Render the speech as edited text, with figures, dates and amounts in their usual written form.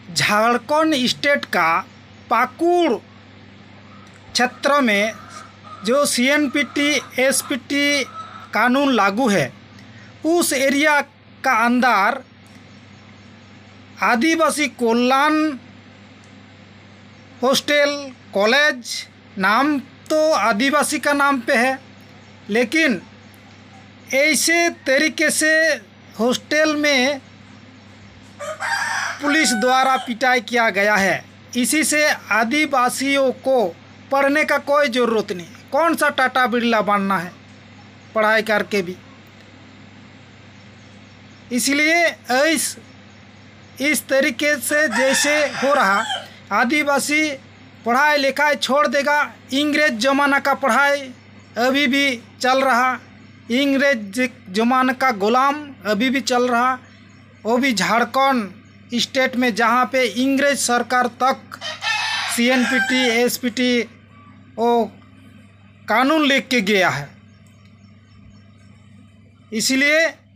Jharkhand state का पाकुड़ क्षेत्र में जो सीएनपीटी एसपीटी कानून लागू है, उस एरिया का अंदर आदिवासी कल्याण हॉस्टल कॉलेज, नाम तो आदिवासी का नाम पे है, लेकिन ऐसे तरीके से हॉस्टल में पुलिस द्वारा पिटाई किया गया है। इसी से आदिवासियों को पढ़ने का कोई ज़रूरत नहीं। कौन सा टाटा बिरला बनना है पढ़ाई करके भी। इसलिए इस तरीके से जैसे हो रहा, आदिवासी पढ़ाई लिखाई छोड़ देगा। इंग्रेज ज़माना का पढ़ाई अभी भी चल रहा, इंग्रेज ज़माना का गुलाम अभी भी चल रहा, वो भी झारखंड स्टेट में, जहाँ पे इंग्रेज सरकार तक सीएनपीटी एसपीटी वो कानून लेके गया है। इसलिए